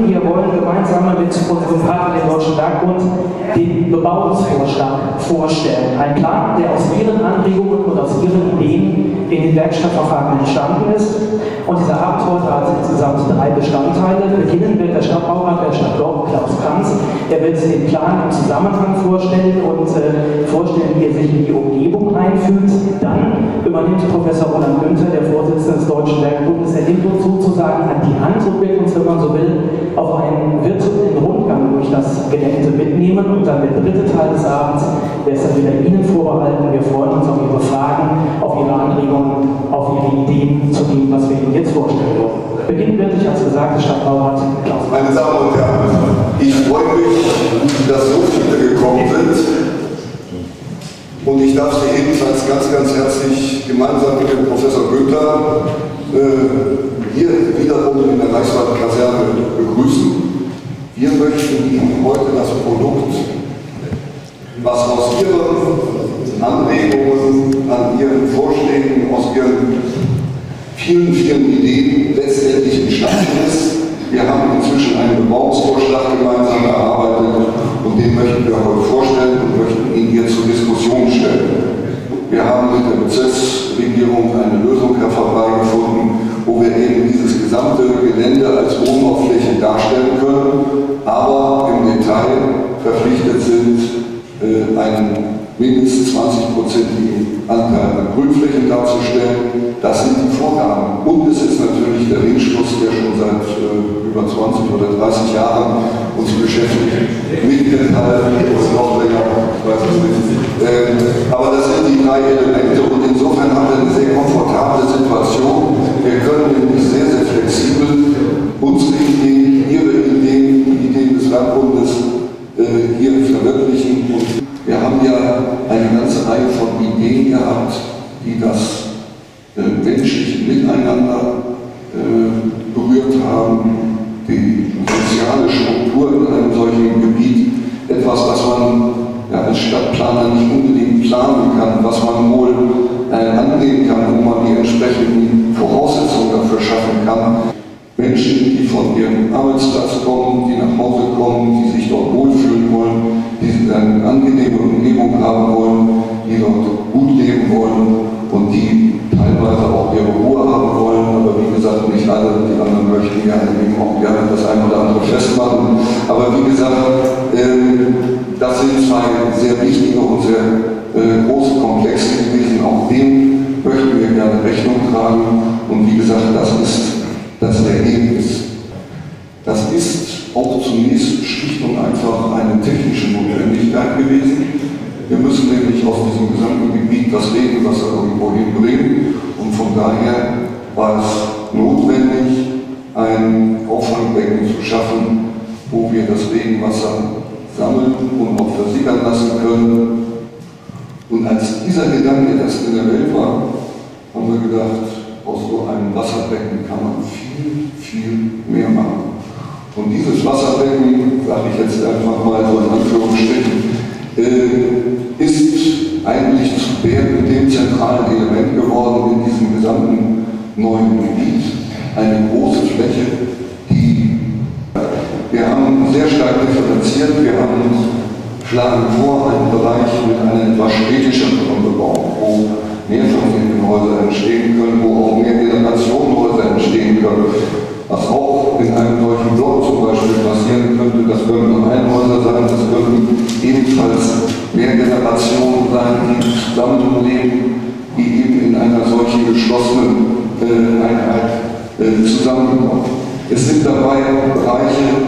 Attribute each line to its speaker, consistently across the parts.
Speaker 1: wir wollen gemeinsam mit unserem Partner, dem Deutschen Werkbund, den Bebauungsvorschlag vorstellen. Ein Plan, der aus Ihren Anregungen und aus Ihren Ideen in den Werkstattverfahren entstanden ist. Und dieser Akt heute hat insgesamt 3 Bestandteile. Beginnen wird der Stadtbaurat der Stadt Dorp, Klaus Kranz. Er wird den Plan im Zusammenhang vorstellen und vorstellen, wie er sich in die Umgebung einfügt. Dann übernimmt Professor Roland Günther, der Vorsitzende des Deutschen Werkbundes. Er nimmt uns sozusagen an die Hand und wird uns, wenn man so will, auf einen virtuellen Rundgang durch das Gelände mitnehmen. Und dann der dritte Teil des Abends, der ist dann wieder Ihnen vorbehalten. Wir freuen uns auf Ihre Fragen, auf Ihre Anregungen, auf Ihre Ideen zu dem, was wir Ihnen jetzt vorstellen wollen. Beginnen wird, ich habe es gesagt, der Stadtbaurat Klaus.
Speaker 2: Meine Damen und Herren, ich freue mich, dass so viele gekommen sind. Und ich darf Sie ebenfalls ganz, ganz herzlich gemeinsam mit dem Professor Günther hier wiederum in der Reichswaldkaserne begrüßen. Wir möchten Ihnen heute das Produkt, was aus Ihren Anregungen, an Ihren Vorschlägen, aus Ihren vielen, vielen Ideen letztendlich entstanden ist. Wir haben inzwischen einen Bebauungsvorschlag gemeinsam erarbeitet und den möchten wir heute vorstellen und möchten ihn hier zur Diskussion stellen. Wir haben mit der Bezirksregierung eine Lösung herbeigefunden, wo wir eben dieses gesamte Gelände als Wohnbaufläche darstellen können, aber im Detail verpflichtet sind, einen mindestens 20%igen Anteil an Grünflächen darzustellen. Das sind die Vorgaben. Und es ist natürlich der Ringschluss, der schon seit über 20 oder 30 Jahren uns beschäftigt, mit Detail und noch länger, ich weiß es nicht. Aber das sind die 3 Elemente und insofern haben wir eine sehr komfortable Situation. Wir können nämlich sehr, sehr flexibel unsere Ideen, Ihre Ideen, die Ideen des Landbundes hier verwirklichen. Und wir haben ja eine ganze Reihe von Ideen gehabt, die das menschliche Miteinander berührt haben, die soziale Struktur in einem solchen Gebiet, etwas, was man als Stadtplaner nicht unbedingt planen kann, was man wohl angehen kann, wo man die entsprechenden Voraussetzungen dafür schaffen kann. Menschen, die von ihrem Arbeitsplatz kommen, die nach Hause kommen, die sich dort wohlfühlen wollen, die eine angenehme Umgebung haben wollen, die dort gut leben wollen und die teilweise auch ihre Ruhe haben wollen, aber wie gesagt, nicht alle, die anderen möchten gerne eben auch gerne das ein oder andere festmachen. Aber wie gesagt, das sind 2 sehr wichtige und sehr große Komplexe gewesen, auch dem möchten wir gerne Rechnung tragen und wie gesagt, das ist das Ergebnis. Das ist auch zunächst schlicht und einfach eine technische Notwendigkeit gewesen. Wir müssen nämlich aus diesem gesamten Gebiet das Regenwasser irgendwo hinbringen und von daher war es notwendig, ein Auffangbecken zu schaffen, wo wir das Regenwasser sammeln und auch versickern lassen können. Und als dieser Gedanke erst in der Welt war, haben wir gedacht, aus so einem Wasserbecken kann man viel, viel mehr machen. Und dieses Wasserbecken, sage ich jetzt einfach mal so in Anführungsstrichen, ist eigentlich zu dem zentralen Element geworden in diesem gesamten neuen Gebiet. Eine große Fläche, die wir haben sehr stark differenziert. Wir schlagen vor einen Bereich mit einer etwas städtischeren Bebauung, wo Mehrfamilienhäuser entstehen können, wo auch Mehrgenerationenhäuser entstehen können. Was auch in einem solchen Block zum Beispiel passieren könnte, das könnten Reihenhäuser sein, das könnten ebenfalls Mehrgenerationen sein, die zusammenleben, die eben in einer solchen geschlossenen Einheit zusammenkommen. Es sind dabei Bereiche,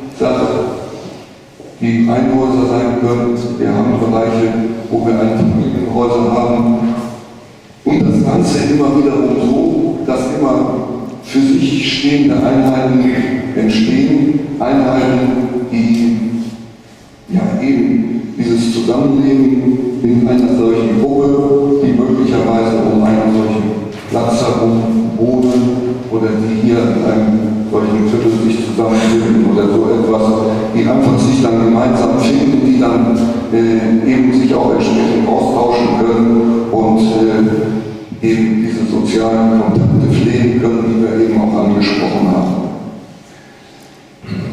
Speaker 2: die Reihenhäuser sein können. Wir haben Bereiche, wo wir Einfamilienhäuser haben. Und das Ganze immer wiederum so, dass immer für sich stehende Einheiten entstehen. Einheiten, die ja eben dieses Zusammenleben in einer solchen Gruppe, die möglicherweise um einen solchen Platz herum wohnen oder die hier in einem solchen Viertel sich zusammenfinden oder so etwas, die einfach sich dann gemeinsam finden, die dann eben sich auch entsprechend austauschen können und eben diese sozialen Kontakte pflegen können, die wir eben auch angesprochen haben.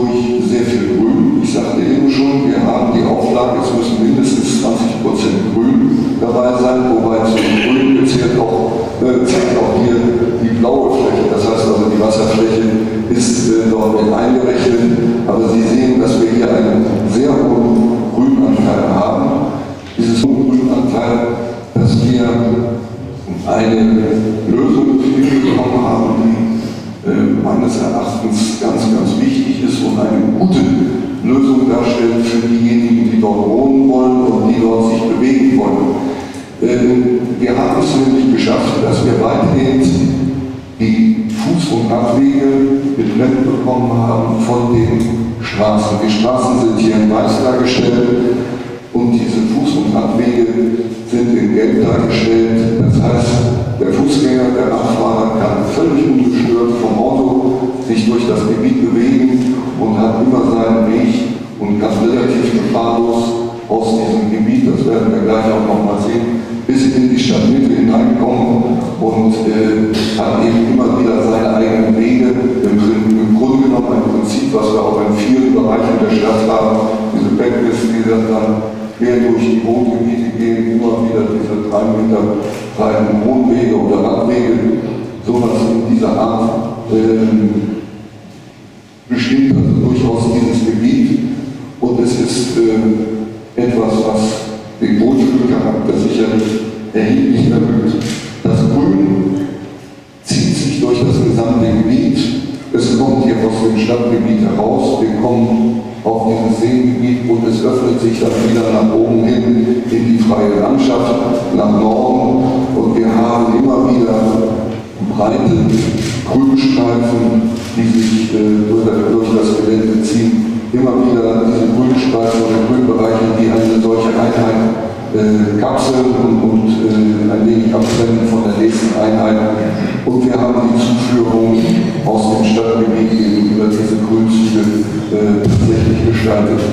Speaker 2: durch sehr viel Grün. Ich sagte eben schon, wir haben die Auflage, es müssen mindestens 20% Grün dabei sein, wobei zu dem Grün zählt auch hier die blaue Fläche. Das heißt also, die Wasserfläche ist dort mit eingerechnet, aber Sie sehen, dass wir hier einen sehr hohen Grünanteil haben. Dieses hohe Grünanteil, dass wir eine Lösung hinbekommen haben, die meines Erachtens ganz, ganz wichtig ist und eine gute Lösung darstellt für diejenigen, die dort wohnen wollen und die dort sich bewegen wollen. Wir haben es nämlich geschafft, dass wir weitgehend die Fuß- und Radwege getrennt bekommen haben von den Straßen. Die Straßen sind hier in weiß dargestellt und diese Fuß- und Radwege sind in Gelb dargestellt. Das heißt, der Fußgänger, der Radfahrer kann völlig ungestört vom Auto sich durch das Gebiet bewegen und hat immer seinen Weg und kann relativ gefahrlos aus diesem Gebiet, das werden wir gleich auch noch mal sehen, bis in die Stadtmitte hineinkommen und hat eben immer wieder seine eigenen Wege. Im Grunde genommen ein Prinzip, was wir auch in vielen Bereichen der Stadt haben, diese Backlisten, die dann quer durch die Wohngebiete gehen, immer wieder diese 3 Meter breiten Wohnwege oder Radwege, sowas in dieser Art bestimmt also durchaus dieses Gebiet und es ist etwas, was den Wohlfühlcharakter sicherlich erheblich erhöht. Das Grün zieht sich durch das gesamte Gebiet. Es kommt hier aus dem Stadtgebiet heraus. Wir kommen auf dieses Seengebiet und es öffnet sich dann wieder nach oben hin in die freie Landschaft, nach Norden. Und wir haben immer wieder breite Grünstreifen, die sich durch das Gelände ziehen. Immer wieder diese Grünstreifen oder Grünbereiche, die eine solche Einheit kapseln und ein wenig abtrennen von der nächsten Einheit. Und wir haben die Zuführung aus dem Stadtgebiet über diese Grünzüge tatsächlich gestaltet.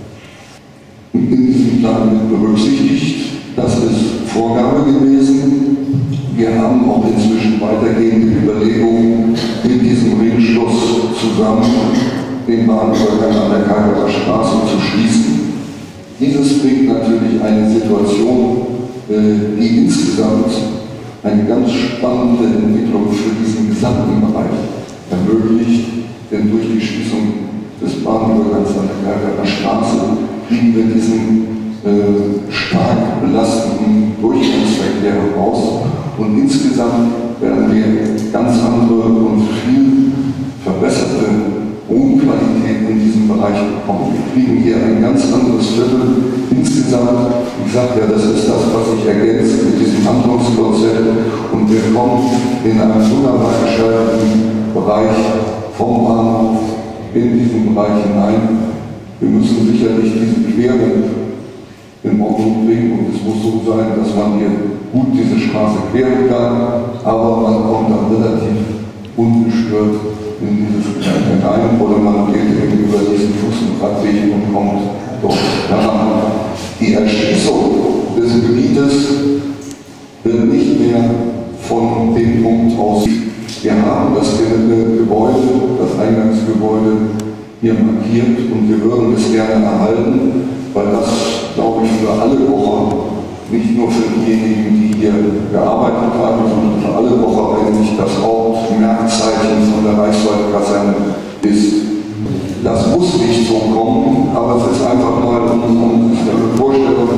Speaker 2: In diesem Plan wird berücksichtigt, das ist Vorgabe gewesen. Wir haben auch inzwischen weitergehende Überlegungen mit diesem Ringschluss zusammen den Bahnübergang an der Kalkerer Straße zu schließen. Dieses bringt natürlich eine Situation, die insgesamt eine ganz spannende Entwicklung für diesen gesamten Bereich ermöglicht, denn durch die Schließung des Bahnübergangs an der Kalkerer Straße kriegen wir diesen stark belastenden Durchgangsverkehr heraus und insgesamt werden wir ganz andere und viel verbesserte Wohnqualität in diesem Bereich bekommen. Wir kriegen hier ein ganz anderes Viertel insgesamt. Ich sage ja, das ist das, was ich ergänze mit diesem Handlungskonzept und wir kommen in einen wunderbar gestalteten Bereich vom Bahnhof in diesen Bereich hinein. Wir müssen sicherlich diese Querung in Ordnung bringen und es muss so sein, dass man hier gut diese Straße queren kann, aber man kommt dann relativ ungestört in dieses Gebiet hinein oder man geht eben über diesen Fuß- und Radweg und kommt dort heran. Die Erschließung des Gebietes wird nicht mehr von dem Punkt aus. Wir haben das Gebäude, das Eingangsgebäude hier markiert und wir würden es gerne erhalten, weil das, glaube ich, für alle Wocher, nicht nur für diejenigen, die hier gearbeitet haben, sondern für alle Wocher eigentlich das Hauptmerkzeichen von der Reichswaldkaserne ist. Das muss nicht so kommen, aber es ist einfach mal, um sich eine Vorstellung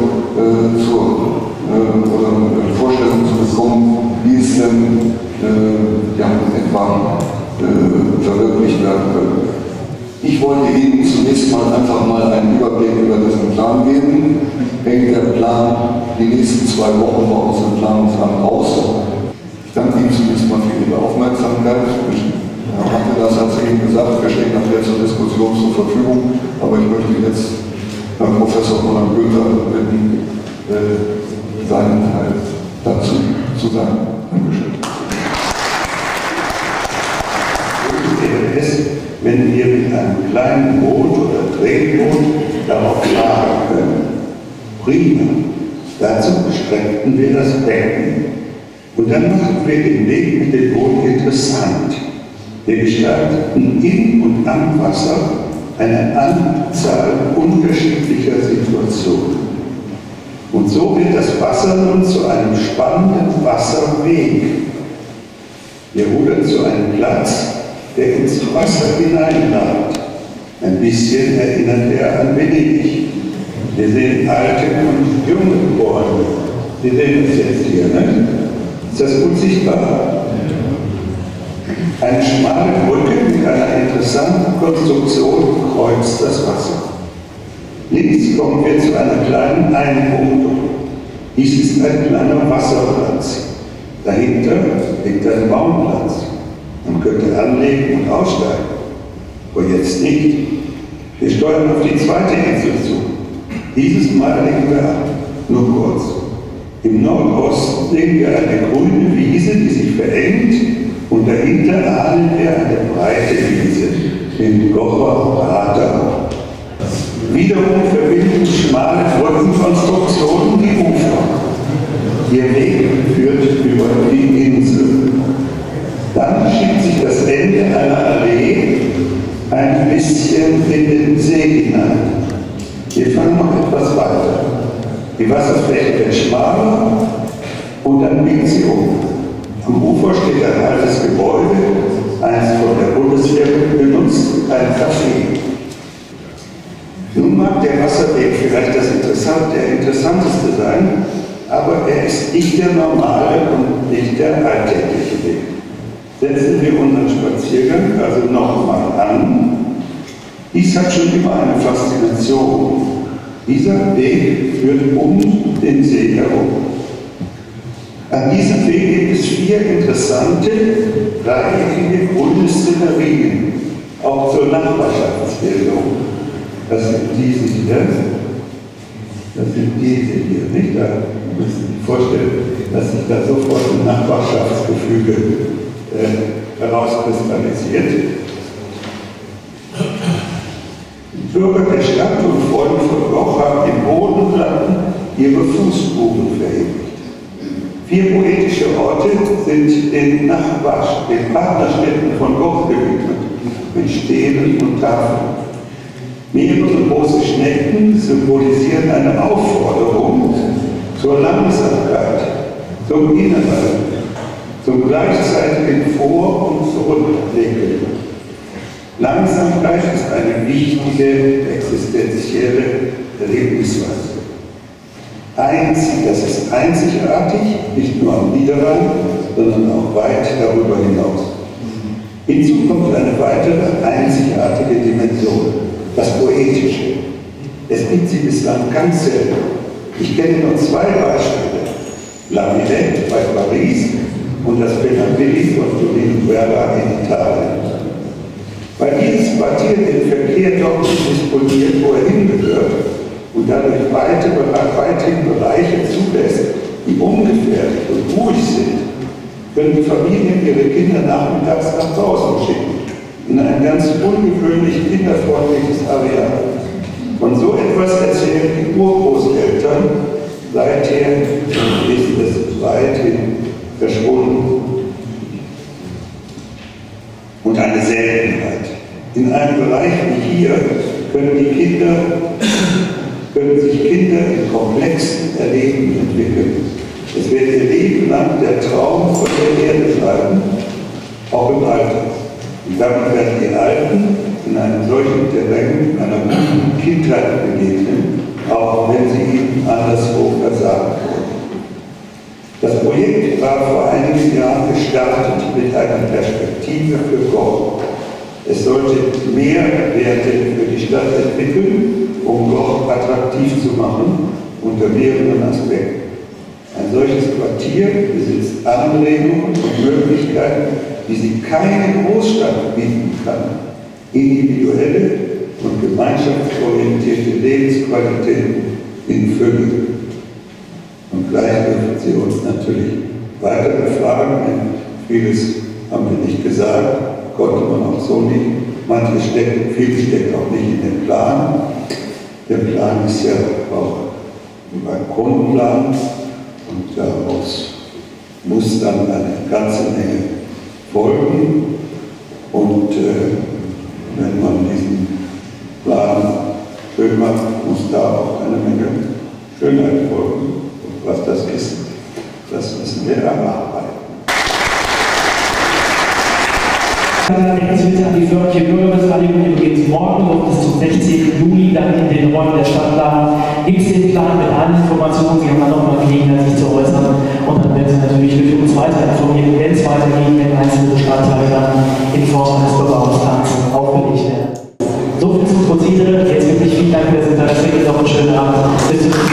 Speaker 2: zu bekommen, wie es denn etwa verwirklicht werden könnte. Ich wollte Ihnen zunächst mal einfach mal einen Überblick über diesen Plan geben. Hängt der Plan die nächsten 2 Wochen bei uns im Planungsamt aus. Ich danke Ihnen zunächst mal für Ihre Aufmerksamkeit. Herr Mattelas hat es eben gesagt, wir stehen nachher zur Diskussion zur Verfügung, aber ich möchte jetzt Herrn Professor Roland Günther bitten, seinen Teil dazu zu sagen. Dankeschön.
Speaker 3: Wenn wir mit einem kleinen Boot oder Drehboot darauf fahren können. Prima. Dazu streckten wir das Becken. Und dann machten wir den Weg mit dem Boot interessant. Wir gestalteten in und am Wasser eine Anzahl unterschiedlicher Situationen. Und so wird das Wasser nun zu einem spannenden Wasserweg. Wir rudern zu einem Platz, der ins Wasser hineinragt. Ein bisschen erinnert er an Venedig. Wir sehen alte und junge Gebäude. Sie sehen es jetzt hier, ne? Ist das gut sichtbar? Eine schmale Brücke mit einer interessanten Konstruktion kreuzt das Wasser. Links kommen wir zu einer kleinen Einbuchtung. Dies ist ein kleiner Wasserplatz. Dahinter liegt ein Baumplatz. Man könnte anlegen und aussteigen. Aber jetzt nicht. Wir steuern auf die zweite Insel zu. Dieses Mal legen wir ab. Nur kurz. Im Nordosten sehen wir eine grüne Wiese, die sich verengt, und dahinter ahnen wir eine breite Wiese, den Gocher Prater. Wiederum verbinden schmale Brückenkonstruktionen die Ufer. Ihr Weg führt über die Insel. Dann schiebt sich das Ende einer Allee ein bisschen in den See hinein. Wir fahren noch etwas weiter. Die Wasserfläche wird schmaler und dann biegt sie um. Am Ufer steht ein altes Gebäude, eins von der Bundeswehr benutzt, ein Café. Nun mag der Wasserweg vielleicht der interessanteste sein, aber er ist nicht der normale und nicht der alltägliche Weg. Setzen wir unseren Spaziergang also nochmal an. Dies hat schon immer eine Faszination. Dieser Weg führt um den See herum. An diesem Weg gibt es 4 interessante, dreieckige grüne Szenerien, auch zur Nachbarschaftsbildung. Das sind diese hier. Das sind diese hier, nicht? Da müssen Sie sich vorstellen, dass sich da sofort ein Nachbarschaftsgefüge herauskristallisiert. Die Bürger der Stadt und Freunde von Goch haben im Bodenplatten ihre Fußspuren verewigt. 4 poetische Orte sind den Partnerstädten von Goch gewidmet, mit Stelen und Tafeln. Mehrere große Schnecken symbolisieren eine Aufforderung zur Langsamkeit, zum Innehalten, zum gleichzeitigen Vor- und Zurückblicken. Langsamkeit ist eine wichtige existenzielle Erlebnisweise. Das ist einzigartig, nicht nur am Niederrhein, sondern auch weit darüber hinaus. Hinzu kommt eine weitere einzigartige Dimension, das Poetische. Es gibt sie bislang ganz selten. Ich kenne nur 2 Beispiele. La Villette bei Paris und das Benabelli von Tonino Guerra in Italien. Weil dieses Quartier den Verkehr dort nicht disponiert, wo er hingehört, und dadurch weithin Bereiche zulässt, die ungefährlich und ruhig sind, können Familien ihre Kinder nachmittags nach draußen schicken, in ein ganz ungewöhnlich kinderfreundliches Areal. Von so etwas erzählen die Urgroßeltern, seither ist es weithin verschwunden. Und eine Seltenheit. In einem Bereich wie hier können sich Kinder in komplexen Erleben entwickeln. Es wird ihr Leben lang der Traum von der Erde bleiben, auch im Alter. Und damit werden die Alten in einem solchen Terrain einer guten Kindheit begegnen, auch wenn sie ihnen anderswo versagt wurden. Das Projekt war vor einigen Jahren gestartet mit einer Perspektive für Goch. Es sollte mehr Werte für die Stadt entwickeln, um Goch attraktiv zu machen, unter mehreren Aspekten. Ein solches Quartier besitzt Anregungen und Möglichkeiten, die sie keine Großstadt bieten kann. Individuelle und gemeinschaftsorientierte Lebensqualitäten in Fülle. Und gleich dürfen Sie uns natürlich weitere Fragen, vieles haben wir nicht gesagt, konnte man auch so nicht. Vieles steckt auch nicht in dem Plan. Der Plan ist ja auch ein Grundplan und daraus muss dann eine ganze Menge folgen. Und wenn man diesen macht, muss da auch eine Menge Schönheit folgen. Und was das ist, das müssen wir erarbeiten.
Speaker 1: Bitte an die förmliche Bürgerbeteiligung, die beginnt morgen und bis zum 16. Juli dann in den Räumen der Stadtplan. Gibt es den Plan mit allen Informationen, Sie haben dann nochmal Gelegenheit, sich zu äußern und dann werden Sie natürlich durch uns weiter informieren, wenn es weitergeht, wenn einzelne Bestandteile dann in Form eines Bebauungsplans aufgelegt werden. So viel zum Prozedere. Jetzt wirklich vielen Dank für das Interesse. Noch einen schönen Abend. Bis zum